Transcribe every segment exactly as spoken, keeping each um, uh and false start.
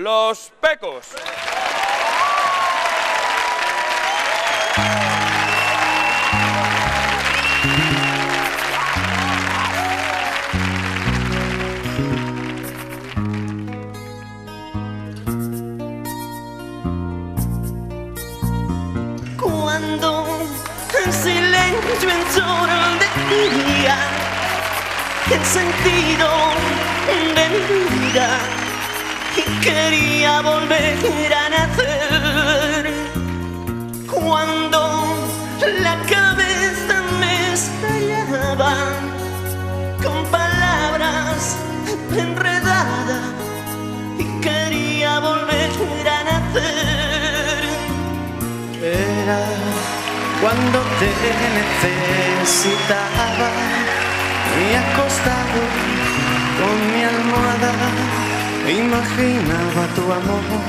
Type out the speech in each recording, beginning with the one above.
Los Pecos. Cuando en silencio ensordecía el sentido de mi vida y quería volver a nacer, cuando la cabeza me estallaba con palabras enredadas y quería volver a nacer, era cuando te necesitaba y acostado con mi almohada imaginaba tu amor.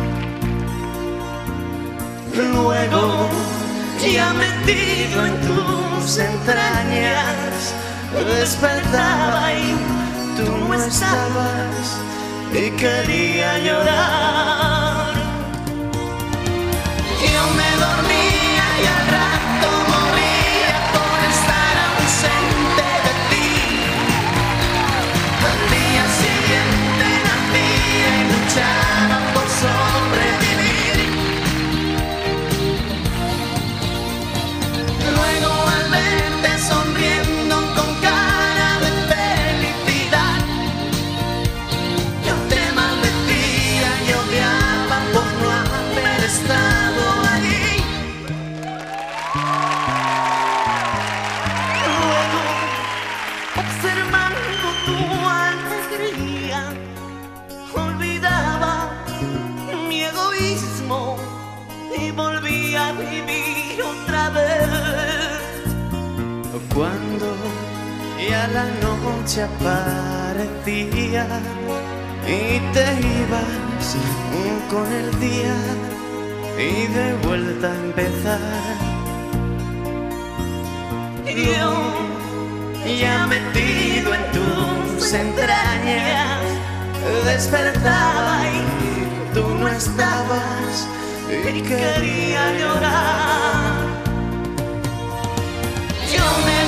Luego, ya metido en tus entrañas, despertaba y tú no estabas y quería llorar. Yo me dormía y al rato moría por estar ausente de ti. Al día siguiente nacía y luchaba por sobrevivir. Luego al verte sonriendo con cara de felicidad, yo te maldecía y odiaba por no haber estado allí. Luego, observando tu alegría, olvidaba mi egoísmo y volvía a vivir otra vez. Cuando ya la noche aparecía y te ibas con el día y de vuelta a empezar, Yo, ya metido en tus entrañas, despertaba y tú no estabas y quería llorar. Yo me